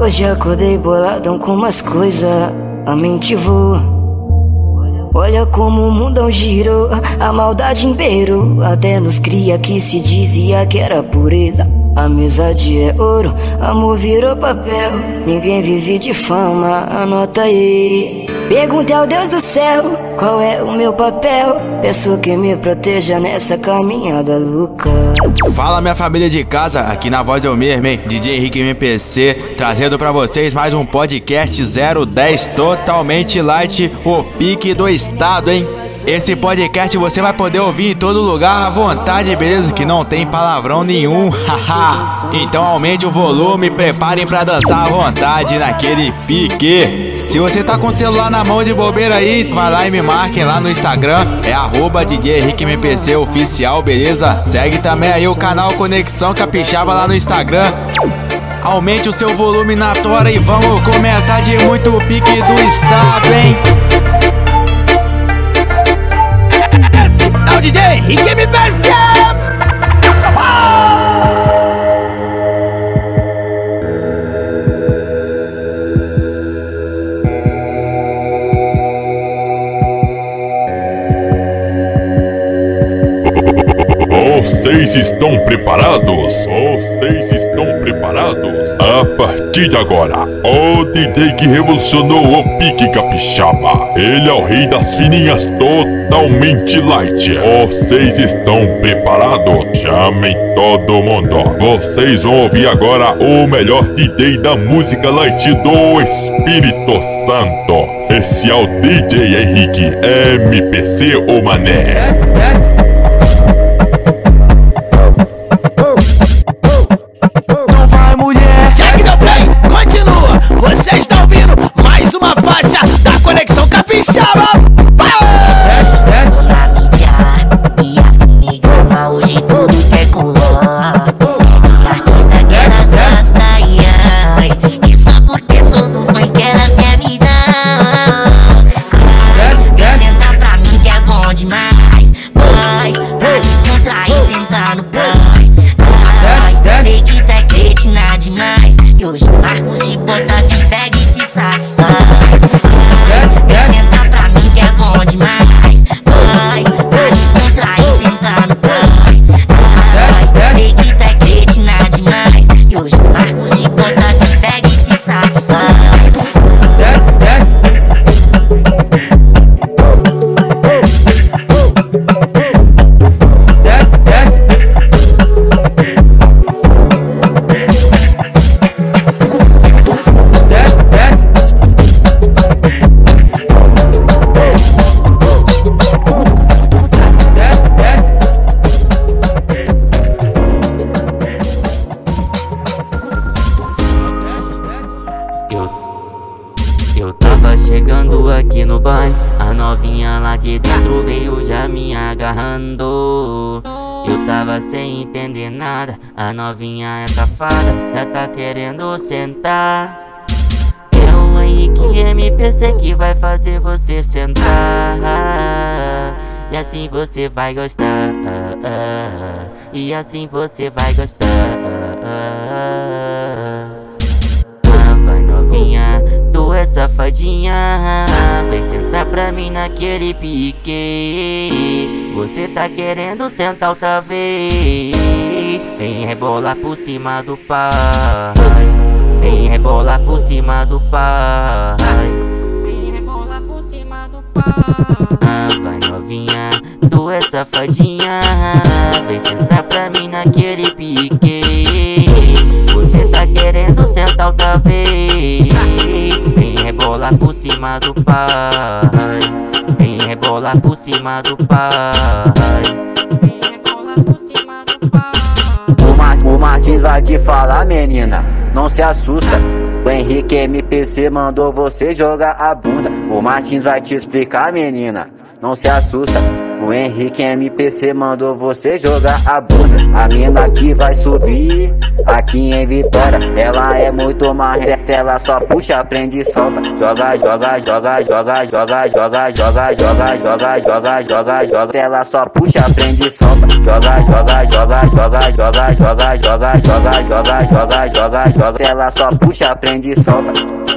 Hoje acordei boladão com umas coisas, a mente voa. Olha como o mundão girou, a maldade imperou. Até nos cria que se dizia que era pureza. Amizade é ouro, amor virou papel. Ninguém vive de fama, anota aí. Perguntei ao Deus do céu, qual é o meu papel? Peço que me proteja nessa caminhada louca. Fala minha família de casa, aqui na voz eu mesmo, hein? DJ Henrique MPC, trazendo pra vocês mais um podcast 010 totalmente light, o pique do estado, hein? Esse podcast você vai poder ouvir em todo lugar à vontade, beleza? Que não tem palavrão nenhum, haha. Então aumente o volume, preparem pra dançar à vontade naquele pique. Se você tá com o celular na mão de bobeira aí, vai lá e me marquem lá no Instagram, é @DJ Henrique MPC oficial, beleza? Segue também aí o canal Conexão Capixaba lá no Instagram. Aumente o seu volume na tora e vamos começar de muito pique do estado, hein? É o DJ Henrique MPC! Vocês estão preparados? Vocês estão preparados? A partir de agora, o DJ que revolucionou o pique capixaba. Ele é o rei das fininhas totalmente light. Vocês estão preparados? Chamem todo mundo. Vocês vão ouvir agora o melhor DJ da música light do Espírito Santo. Esse é o DJ Henrique MPC, o mané. Você está ouvindo mais uma faixa da Conexão Capixaba. Na mídia e as nigama hoje tudo quer colar. É artista que elas gostam, e só porque sou do funk elas quer me dar. Vem sentar pra mim que é bom demais. Vai, pra descontrair, sentar no pai. Sei que tá cretina demais. E hoje o Marcos te bota, te pega e te satisfaz. Vem sentar pra mim que é bom demais. Vai, pra descontrair, sentar no pai. Sei que tá cretina demais. E hoje o Marcos te bota, te pega e te satisfaz. Eu tava chegando aqui no baile, a novinha lá de dentro veio já me agarrando. Eu tava sem entender nada, a novinha é safada, já tá querendo sentar. É o Henrique MPC que vai fazer você sentar. E assim você vai gostar, e assim você vai gostar. Vai novinha, tu é safadinha, vem sentar pra mim naquele pique. Você tá querendo sentar outra vez. Vem rebolar por cima do pai. Vem rebolar por cima do pai. Vem rebolar por cima do pai. Vai novinha, tu é safadinha, vem sentar pra mim naquele pique. Você tá querendo sentar outra vez. Vem rebolar por cima do pai. Vem rebolar por cima do pai. Vem rebolar por cima do pai. O Martins vai te falar, menina, não se assusta. O Henrique MPC mandou você jogar a bunda. O Martins vai te explicar, menina, não se assusta. O Henrique MPC mandou você jogar a bunda. A mina que vai subir aqui em Vitória, ela é muito marreta, ela só puxa, prende e solta. Joga, joga, joga, joga, joga, joga, joga, joga, joga, joga, joga, joga. Ela só puxa, prende e solta. Joga, joga, joga, joga, joga, joga, joga, joga, joga, joga, joga, joga. Ela só puxa, prende e solta.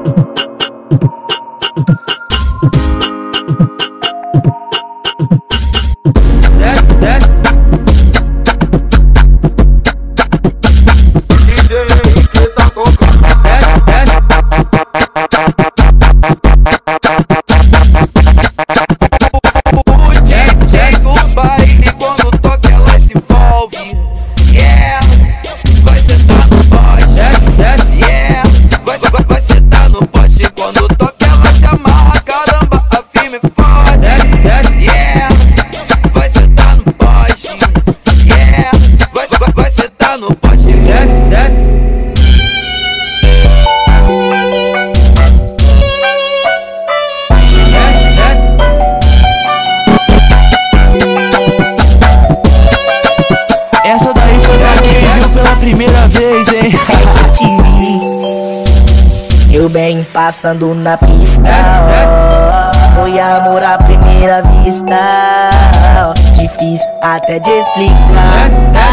Essa daí foi pra quem me viu pela primeira vez, hein? Eu te vi, eu bem passando na pista, oh, foi amor à primeira vista, oh, difícil até de explicar,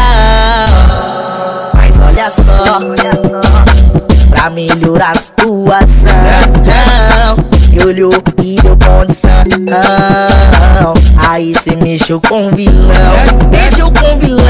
oh, mas olha só, pra melhorar a situação, me olhou e deu condição, aí cê mexeu com vilão, mexeu com vilão.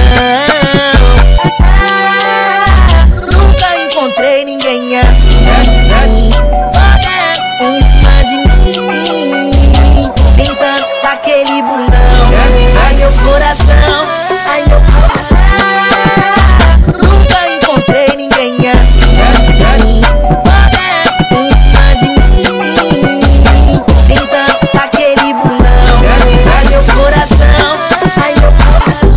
Nunca encontrei ninguém assim, foda em cima de mim, sentando naquele bundão. Ai meu coração, ai meu coração. Nunca encontrei ninguém assim, foda em cima de mim, sentando naquele bundão. Ai meu coração, ai meu coração.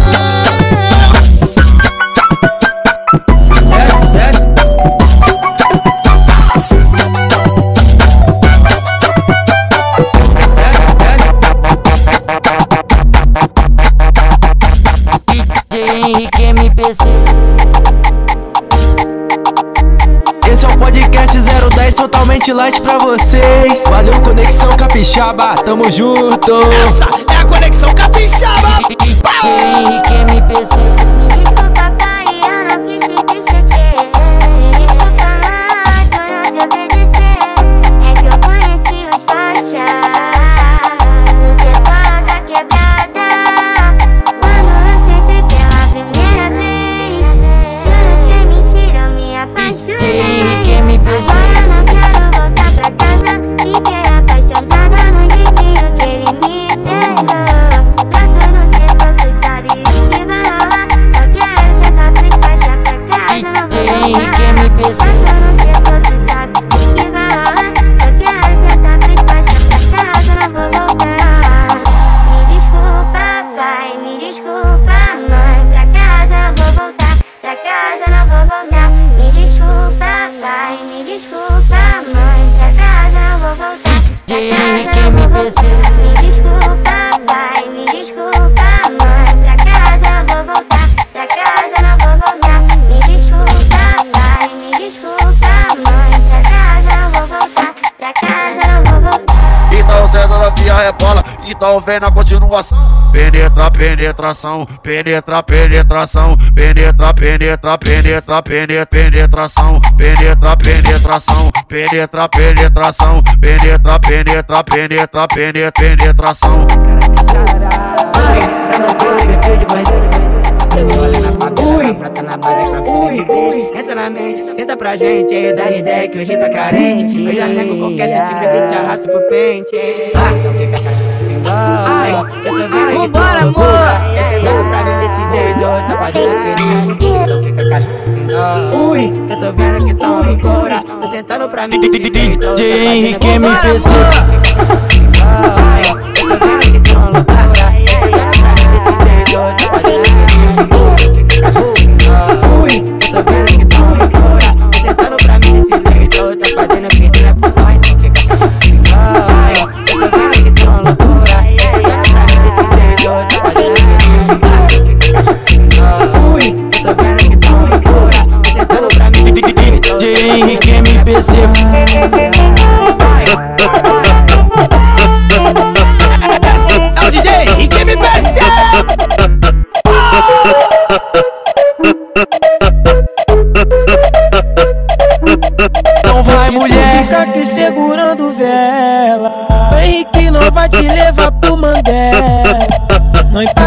Henrique MPC. Esse é o podcast 010 totalmente light pra vocês. Valeu, Conexão Capixaba, tamo junto. Essa é a Conexão Capixaba. Henrique MPC. Me desculpa, pai, eu não quis te esquecer. Me desculpa, mãe, por não te obedecer. É que eu conheci os faixas no setor da quebrada. Quando eu sentei pela primeira vez, juro sem mentira, eu me apaixonei. Agora não quero voltar pra casa. Fiquei apaixonada no jeitinho que ele me deu. Pra tu não ser quanto sabe o que vai rolar. Só quero ser tua faixa pra casa, não vou voltar. Pra tu não ser quanto sabe o que vai rolar. Só quero ser tua faixa pra casa, não vou voltar. Me desculpa, pai, me desculpa, mãe. Pra casa não vou voltar, pra casa não vou voltar. Me desculpa, pai, me desculpa, mãe. Pra casa não vou voltar, pra Henrique casa não vou MPC. voltar. Me desculpa, pai, me desculpa, mãe. Pra casa não vou voltar, pra casa não vou voltar. Me desculpa, pai, me desculpa, mãe. Pra casa não vou voltar, pra casa não vou voltar. Então senta na via rebola, então vem na continuação. Penetra, penetração, penetra, penetração, penetra, penetra, penetra, penetração, penetra, penetração, penetra, penetração, penetra, penetra, penetra, penetração. Pra manter o perfil de bandido, eu olho na favela, na prata, na base, com a filha de Deus. Entra na mente, tenta pra gente, dá ideia que hoje tá carente. Eu já nego qualquer sentimento, te arrasto pro pente. Então fica igual, que eu tô vendo que tu é loucura. Tentando pra mim desse jeito, tá fazendo perigo. Então fica igual, que eu tô vendo que tu é loucura. Tô tentando pra mim desse jeito, tá fazendo Henrique MPC. igual, que eu tô vendo que tu é loucura. Tentando pra mim desse jeito, tá fazendo perigo. Eu tô vendo que tá uma loucura. Tô tentando pra mim desse jeito, tá fazendo pedido pro pai, então fica igual. Eu tô vendo que tá uma loucura. Tentando pra mim desse jeito,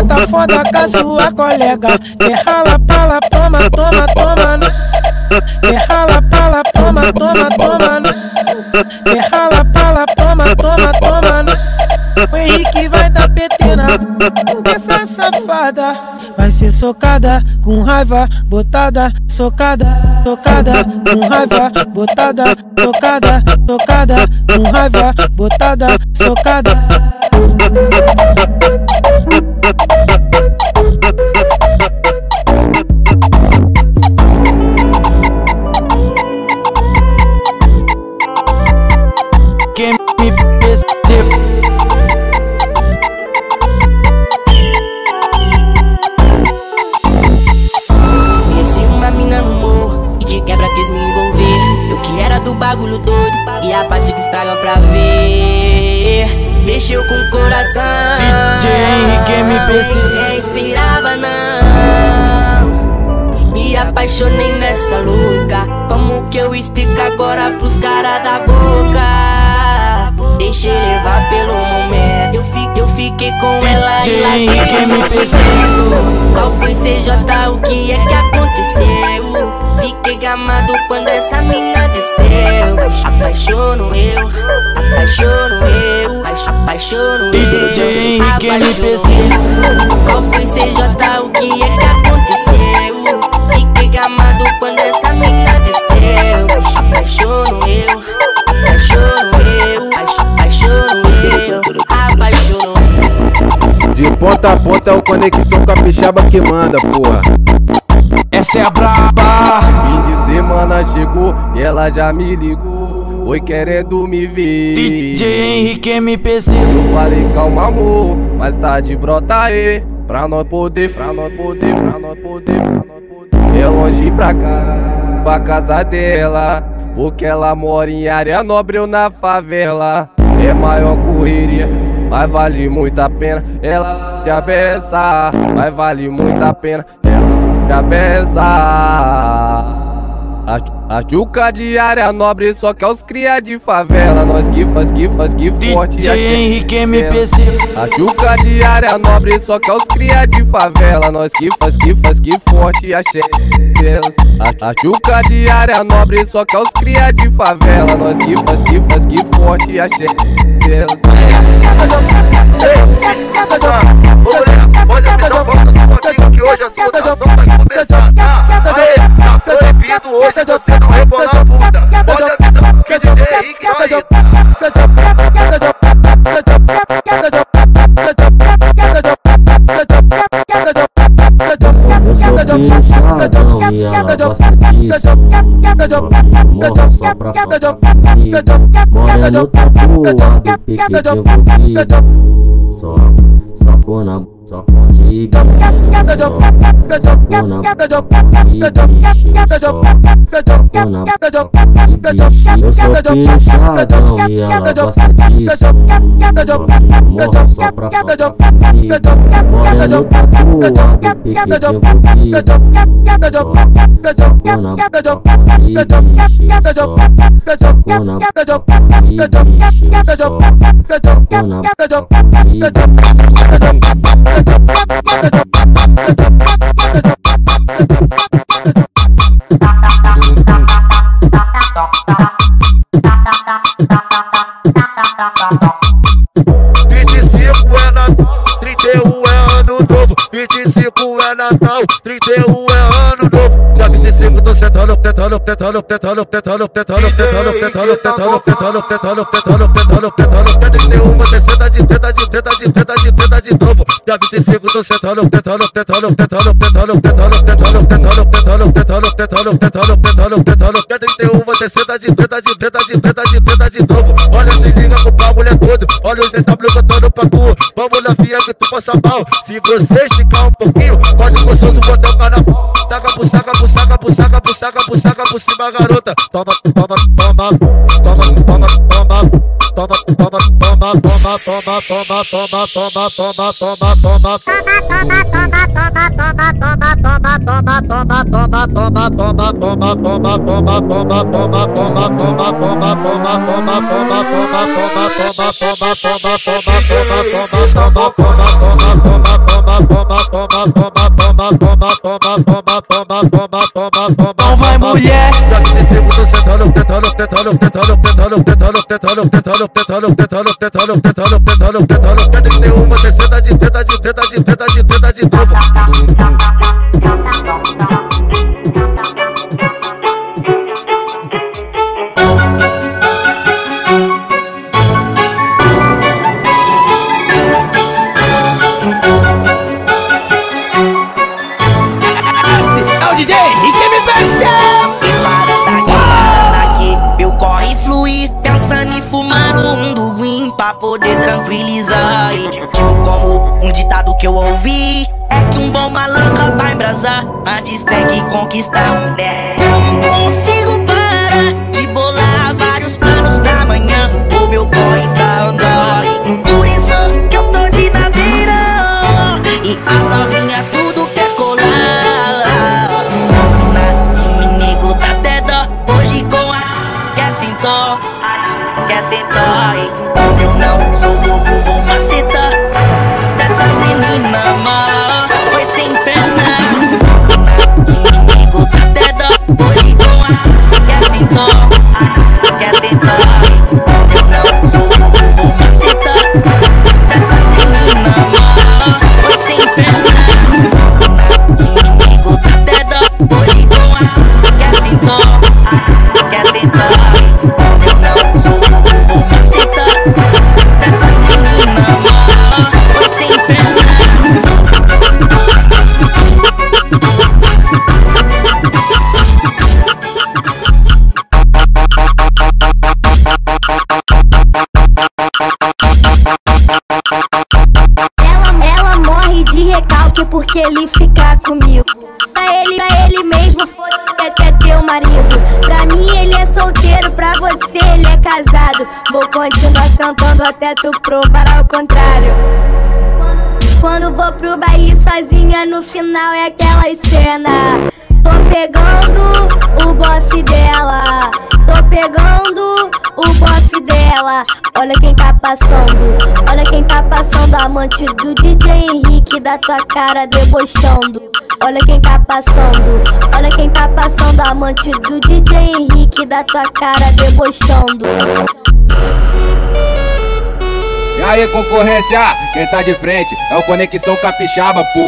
tá foda com a sua colega. Que rala, pala, toma, toma, toma. Que rala, pala, toma, toma, toma. Que rala, pala, toma, toma, toma. O Henrique vai dar PT na essa safada. Vai ser socada, com raiva, botada, socada, tocada, com raiva, botada, tocada, tocada, com raiva, botada, socada. Quem me percebeu? Conheci uma mina no morro e de quebra quis me envolver. Eu que era do bagulho doido e a parte quis praga pra ver. Mexeu com o coração. DJ Henrique me percebeu. Nem inspirava não. Me apaixonei nessa louca. Como que eu explico agora pros caras da boca? Deixei levar pelo momento. Eu fiquei com ela e larguei me percebeu. Qual foi CJ, o que é que aconteceu? Fiquei gamado quando essa mina desceu. Apaixono eu, apaixono eu, apaixono eu. DJ Henrique me percebeu. Qual foi CJ, o que é que aconteceu? Fiquei gamado quando essa mina desceu. Apaixono eu, apaixono eu, apaixono eu, apaixono eu. De ponta a ponta é o Conexão Capixaba que manda, porra. Essa é a braba. Fim de semana chegou e ela já me ligou. Oi, querendo me ver. DJ Henrique me percebeu. Eu falei calma amor, mas tá de brota aí. Pra nós poder, pra nós poder, pra nós poder, pra nós poder. É longe pra cá, pra casa dela, porque ela mora em área nobre ou na favela. É maior correria, mas vale muito a pena. Ela já beça, mas vale muito a pena. Ela já beça. A Juca de área nobre só quer os cria de favela. Nós que faz forte. DJ Henrique me percebeu. A Juca de área nobre só quer os cria de favela. Nós que faz forte. Axé delas. A Juca de área nobre só quer os cria de favela. Nós que faz forte. Axé delas. Ei, escuta, ô mulher, pode avisar, bota sua amiga que hoje a soltação vai começar, tá? Aê, tá proibido hoje você não rebolar a bunda. Pode avisar que DJ Henrique vai Eu sou bichadão e ela gosta disso. Morro só pra faltar família. Moreno tatuado, pique de envolvido. Só com de bicho. Só com de bicho. Eu sou bichadão e ela gosta disso. Morro só pra faltar família. Moreno tatuado, pique de envolvido. Só com de bicho. Só com Natal, 31 é ano novo. Dia 25 tô sentando, tentando. Dia 31 você senta de novo. Dia 25 tô sentando, tentando. Dia 31 você senta de novo. Olha, se liga que o bagulho é todo. Olha os ZW botando pra tu. Vamos na via que tu passa mal. Se você esticar um pouquinho, pode gostoso botar o carnaval. Taca por cima, garota. Toma. Não vai, mulher. Já 15 segundos sentando, tentando, quer 31, você senta de novo. É o DJ Henrique MPC. Aqui meu corre fluir, pensando em fumar um duguim pra poder tranquilizar. E, tipo como um ditado que eu ouvi, é que um bom malandro vai embrasar, antes tem que conquistar. Não consigo parar de bolar vários planos pra amanhã, o meu corre pra andar. E por isso que eu tô de naveira, e as novinhas tudo quer colar. Eu não sou bobo, vou macetar dessas meninas mal, foi sem pena. Inimigo da teda, hoje com a quer sentar. Eu não sou bobo, vou macetar dessas meninas mal, foi sem pena. Inimigo da teda, hoje com a quer sentar. Eu não sou bobo, vou macetar dessas meninas mal, foi sem pena. Ela morre de recalque porque ele fica comigo. Pra ele mesmo foi até teu marido. Pra mim ele é solteiro, pra você ele é casado. Vou continuar sentando até tu provar ao contrário. Quando vou pro baile sozinha, no final é aquela cena. Tô pegando o bofe dela, tô pegando o bofe dela. Olha quem tá passando, olha quem tá passando. Amante do DJ Henrique, da tua cara debochando. Olha quem tá passando, olha quem tá passando. Amante do DJ Henrique, da tua cara debochando. E aí, concorrência, quem tá de frente é o Conexão Capixaba, pô.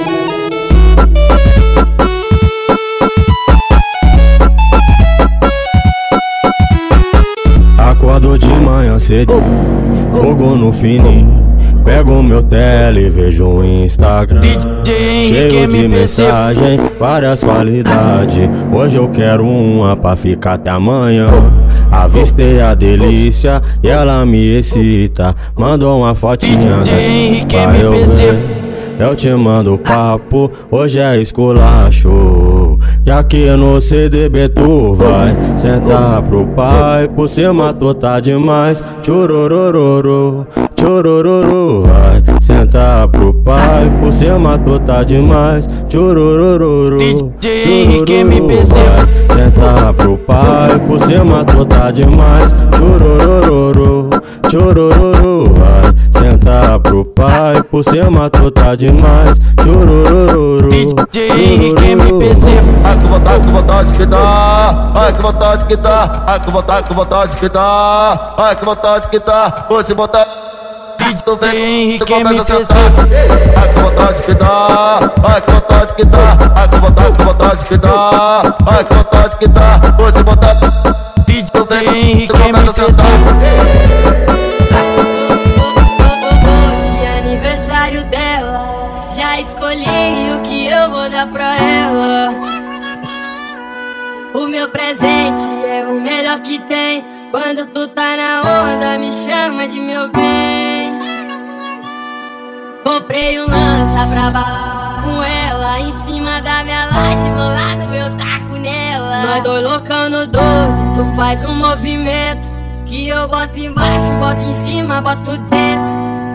Acordo de manhã cedinho, fogo no fininho. Pego meu tele e vejo o Instagram cheio de mensagem, várias qualidades. Hoje eu quero uma pra ficar até amanhã. Avistei a delícia e ela me excita. Mandou uma fotinha pra eu ver. Eu te mando papo, hoje é esculacho. E aqui no CDB tu vai sentar pro pai. Por cima tu tá demais, tchururururu, tchurururu. Vai sentar pro pai, por cima tu tá demais, tchururururu, tchurururu. Vai sentar pro pai, por cima tu tá demais, tchururururu, tchurururu. Vai sentar pro pai, por cima tu tá demais, tchururururu, tchurururu. Ai que vontade que dá, ai que vontade que dá, ai que vontade que dá, ai que vontade que dá. Hoje botar tu vem, tu começa a sentar. Ai que vontade que dá, ai que vontade que dá, ai que vontade que dá, ai que vontade que dá. Hoje botar tu vem, tu começa a sentar. Hoje é aniversário dela, já escolhi o que eu vou dar pra ela. O meu presente é o melhor que tem. Quando tu tá na onda, me chama de meu bem. Comprei um lança pra baixo com ela, em cima da minha laje, bolado eu taco nela. Nós dois loucão no 12, tu faz um movimento que eu boto embaixo, boto em cima, boto dentro.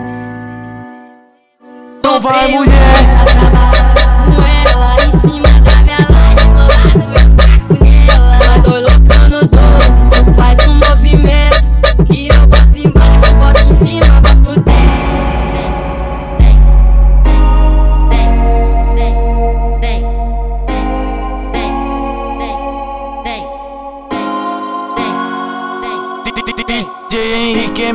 Não vai, mulher. Com ela, em cima da minha laje, bolado eu taco nela. Nós dois loucão no 12, tu faz um movimento que eu boto embaixo, boto em cima, boto dentro.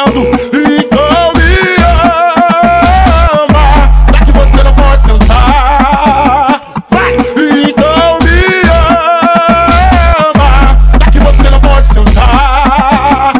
gostando, então me ama. Daqui você não pode sentar. Vai! Então me ama. Daqui você não pode sentar.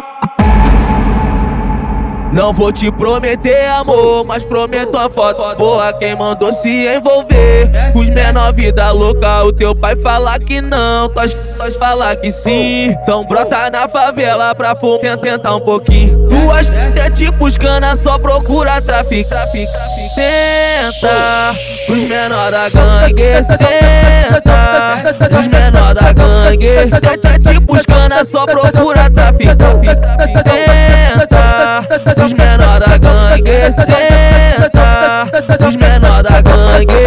Não vou te prometer amor, mas prometo a foto. Porra, quem mandou se envolver? Os menor vida louca, o teu pai fala que não, tuas fala que sim. Então brota na favela pra tentar um pouquinho. Tuas é tipo os cana, só procura traficar. Tenta, os menor da gangue, senta. Os menor da gangue, é tipo os cana, só procura traficar. Tenta, os menor da gangue, senta. Os menor da gangue.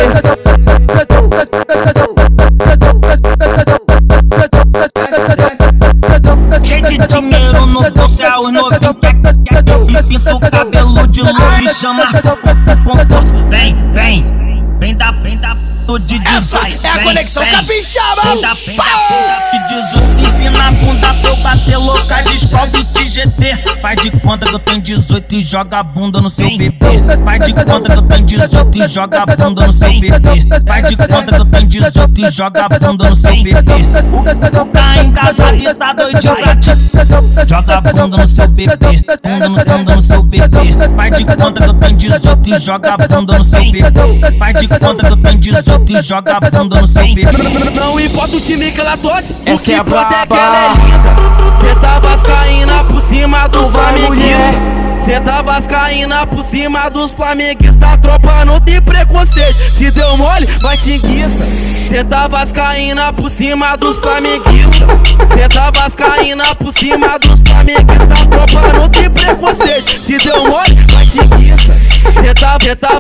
Cheio de dinheiro no bolso, é os novinhos que pinta o cabelo de louro e chama conforto. Vem da de design. É a conexão capixaba. Vem da que diz o Civi na bunda pra eu bater louca de escola e de GT. Faz de conta que eu tenho 18 e joga a bunda no seu bebê. Faz de conta que eu tenho 18 e joga a bunda no seu bebê. Faz de conta que eu tenho 18 e joga a bunda no seu bebê. O cara engasado e tá doidinho pra ti. Joga a bunda no seu bebê. Bunda no seu bebê. Faz de conta que eu tenho 18 e joga a bunda no seu bebê. Faz de conta que eu tenho 18 e joga a bunda no seu bebê. Não importa o time que ela torce, essa é a é que ela é linda. Cê tá vascaína por cima dos flamenguistas. Cê tá vascaína por cima dos flamenguistas. Tropa não tem preconceito, se deu mole, vai te enguiça. Cê tá vascaína por cima dos flamenguistas. Cê tá vascaína por cima dos flamenguistas. Tropa não tem preconceito, se deu mole, vai te enguiça. Cê tá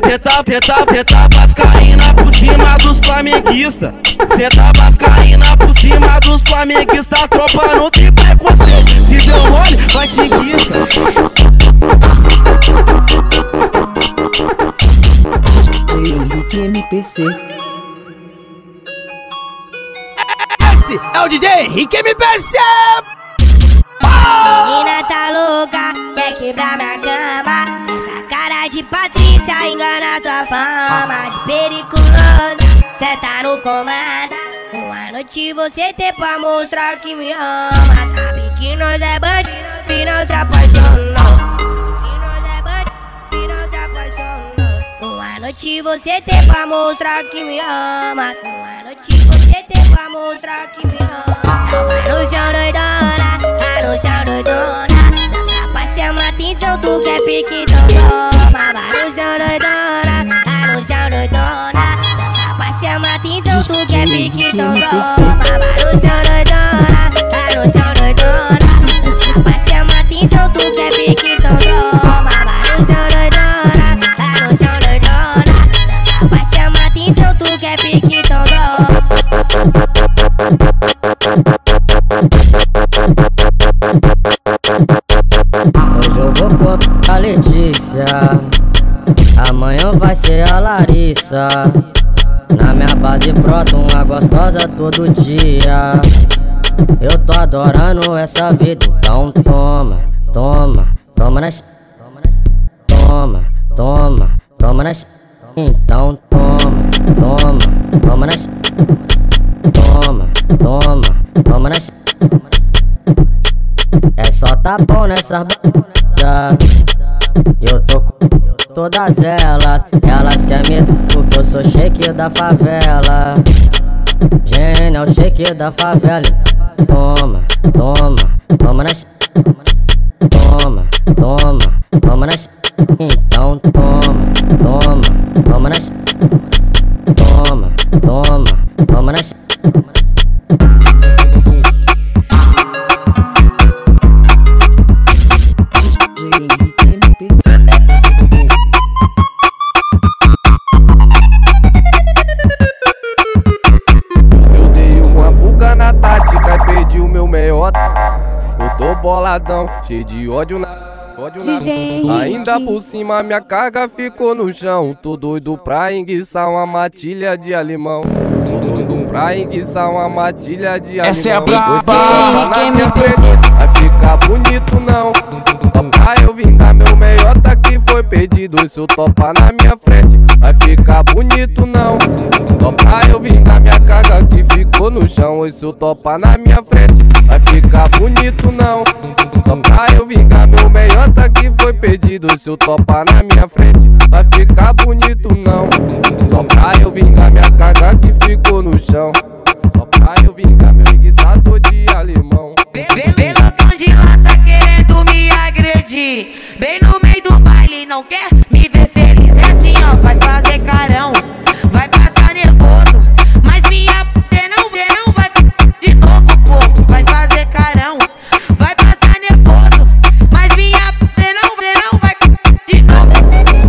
vascaína por cima dos flamenguistas. Cê tá vascaína por cima dos flamenguistas. Tropa não tem preconceito, se deu mole, vai te enguiça. Henrique MPC. Esse é o DJ Henrique MPC. Menina tá louca, quer quebrar minha cama. Essa cara de Patrícia engana tua fama de periculosa. Cê tá no comando. Uma noite você tem pra mostrar que me ama. Sabe que nós é bandido e não se apaixonou. Que nós é bandido e não se apaixonou. Uma noite você tem pra mostrar que me ama. Uma noite você tem pra mostrar que me ama. Então vai no chão doidona, vai no chão doidona. Dança pra chamar atenção, tu quer pique, então toma. Vai no chão doidona, vai no chão doidona. Dança pra chamar atenção, tu quer pique, então toma. Vai no chão doidona, vai no chão doidona. Dança pra chamar atenção, tu quer pique, então toma. Vai no chão doidona, vai no chão doidona. Dança pra chamar atenção, tu quer pique, então toma. Hoje eu vou com a Letícia, amanhã vai ser a Larissa. Na minha base brota uma gostosa todo dia. Eu tô adorando essa vida, então toma, toma, toma nas. Toma, toma, toma nas. Então toma, toma, toma nas. Toma, toma, toma nas. É só tapão nessas b****. Eu tô com todas elas. Elas querem me porque eu sou shake da favela. Gênio, shake da favela. Toma, toma, toma nas. Toma, toma, toma nas. Então toma, toma, toma nas. Toma, toma, toma nas. Eu dei uma fuga na tática e perdi o meu meiota. Eu tô boladão, cheio de ódio na. Ainda por cima minha carga ficou no chão. Tô doido pra enguiçar uma matilha de alimão. Tô doido pra enguiçar uma matilha de alimão. Essa é a braba. Vai ficar bonito não. Papai eu vim perdido. Se eu topar na minha frente, vai ficar bonito não. Só pra eu vingar minha carga que ficou no chão. E se eu topar na minha frente, vai ficar bonito não. Só pra eu vingar meu meiota que foi perdido. Se eu topar na minha frente, vai ficar bonito não. Só pra eu vingar minha carga que ficou no chão. Só pra eu vingar meu guiçador de alemão. Vem loucão de laça querendo me agredir. Bem no meio do baile, não quer me ver feliz. É assim ó, vai fazer carão, vai passar nervoso. Mas minha p não vê, não vai de novo, pô. Vai fazer carão, vai passar nervoso. Mas minha p não vê, não vai de novo.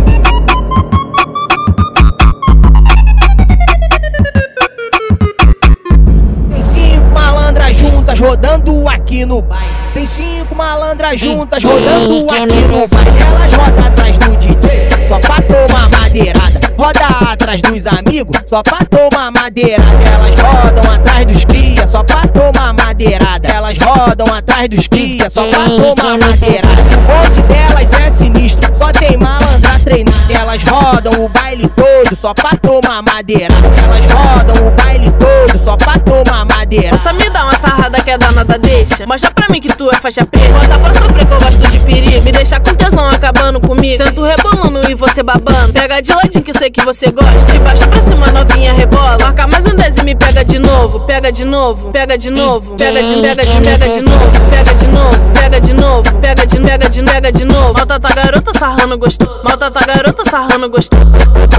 Tem 5 malandras juntas rodando aqui no baile. Tem 5 malandras juntas rodando aqui no baile. Elas rodam atrás do DJ, só pra tomar madeirada. Roda atrás dos amigos, só pra tomar madeirada. Elas rodam atrás dos cria, só pra tomar madeirada. Elas rodam atrás dos cria, só pra tomar madeirada. O monte delas é sinistro, só tem malandra treinada. Elas rodam o baile todo, só pra tomar madeirada. Elas rodam o baile todo, só pra tomar madeira. Essa me dá uma sarrada que é danada, deixa. Mostra pra mim que tu é faixa preta. Bota pra sofrer que eu gosto de perigo. Me deixa com tesão acabando comigo. Sento rebolando e você babando. Pega de ladinho que eu sei que você gosta. De baixo pra cima novinha rebola. Marca mais um 10 e me pega de novo. Pega de novo, pega de novo. Pega de novo, pega de novo. Pega de novo, pega de novo. Malta tá garota sarrando gostoso. Malta tá garota sarrando gostoso.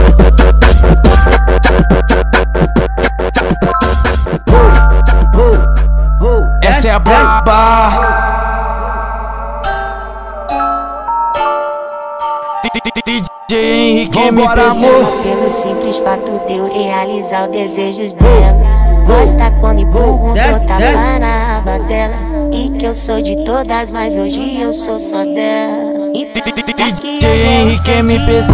Essa é a braba. DJ Henrique, vambora, amor. Pelo simples fato de eu realizar os desejos dela. Gosta quando empurro, dou tapa na aba dela. E que eu sou de todas, mas hoje eu sou só dela. DJ Henrique MPC.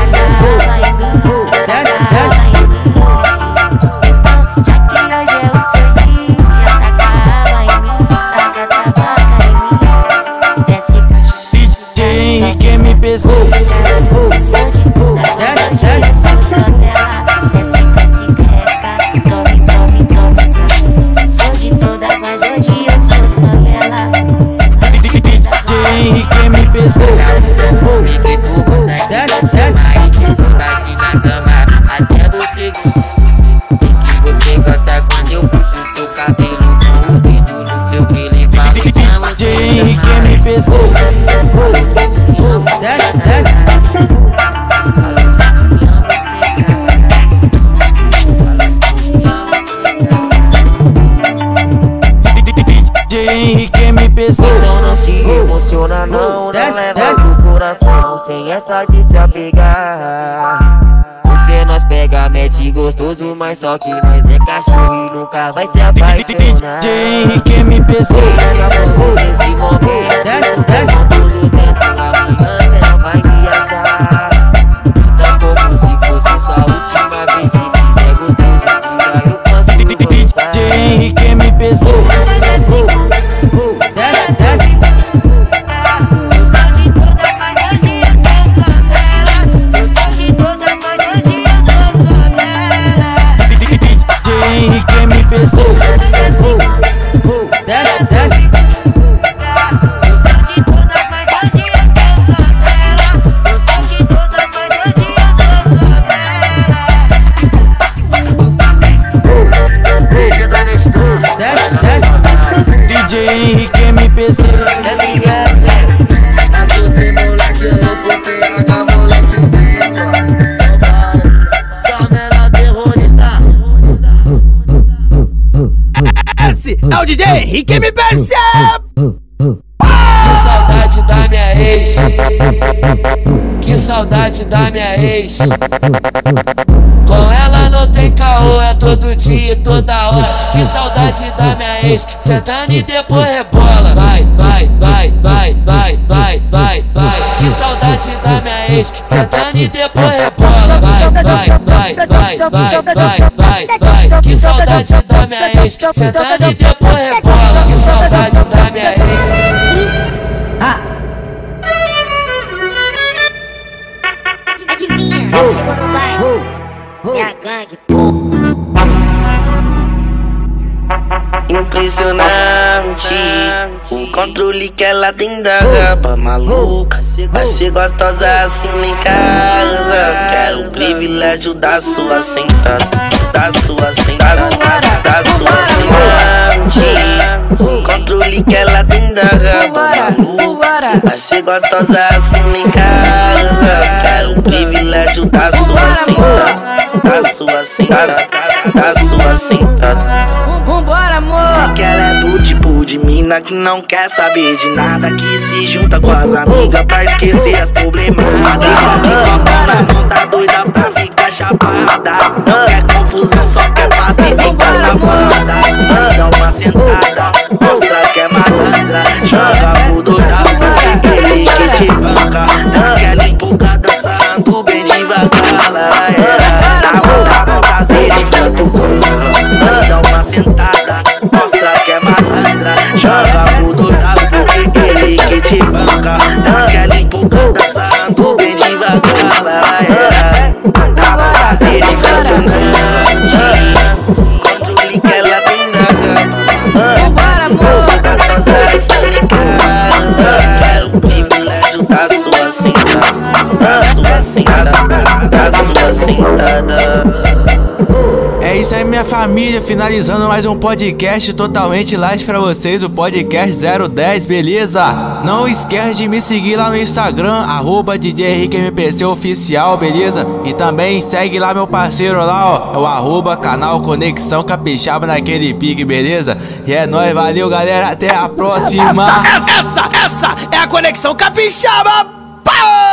Então não se emociona não, não leva pro coração sem essa de se apegar. Porque nós pega, mete gostoso, mas só que nós é cachorro e nunca vai se apaixonar. DJ Henrique MPC. Nesse momento, com tudo dentro, amanhã cê não vai me achar. Então como se fosse sua última vez, se fizer gostoso, diga eu posso voltar. DJ Henrique MPC. DJ Henrique MPC. Tá ligado, né? Tá você moleque louco, PH moleque fica. Câmera terrorista. Esse é o DJ Henrique MPC. Que saudade da minha ex. Que saudade da minha ex. Com ela não tem caô, é todo dia e toda hora. Que saudade da minha ex, sentando e depois rebola. Vai, vai, vai, vai, vai, vai, vai, vai. Que saudade da minha ex, sentando e depois rebola. Vai, vai, vai, vai, vai, vai, vai, vai. Que saudade da minha ex, sentando e depois rebola. Que saudade da minha ex. chegou no bairro. Minha gangue, pô. Impressionante o controle que ela tem da raba maluca. Vai ser gostosa assim lá em casa. Quero o privilégio da sua sentada, da sua sentada, da sua sentada. O controle que ela tem da raba maluca. Vai ser gostosa assim lá em casa. Quero o privilégio da sua sentada, da sua sentada, da sua sentada. Vambora, amor. Que ela é do tipo de mina que não quer saber de nada, que se junta com as amigas pra esquecer as problemadas. Que copa na mão, tá doida pra ficar chapada. Não quer confusão, só quer paz e fica safada. Dá uma sentada, mostra que é malandra. Joga pro doida porque ele que te banca. Dá aquela empolgada dançando bem devagar. Dá prazer de canto corra. Dá uma sentada, mostra que é malandra. Joga pro doida porque ele que te banca. Dá aquela empolgada dançando bem devagar. Dá prazer de canto. Controle que ela tem da rama. Vambora, amor. Gostosa assim em casa. Quero o privilégio da sua sentada, da sua sentada, da sua sentada. É isso aí, minha família, finalizando mais um podcast totalmente light pra vocês, o podcast 010, beleza? Não esquece de me seguir lá no Instagram, @DJHenriqueMPCOficial, beleza? E também segue lá meu parceiro lá, ó, é o @canal Conexão Capixaba naquele pique, beleza? E é nóis, valeu galera, até a próxima! Essa é a Conexão Capixaba! Pau!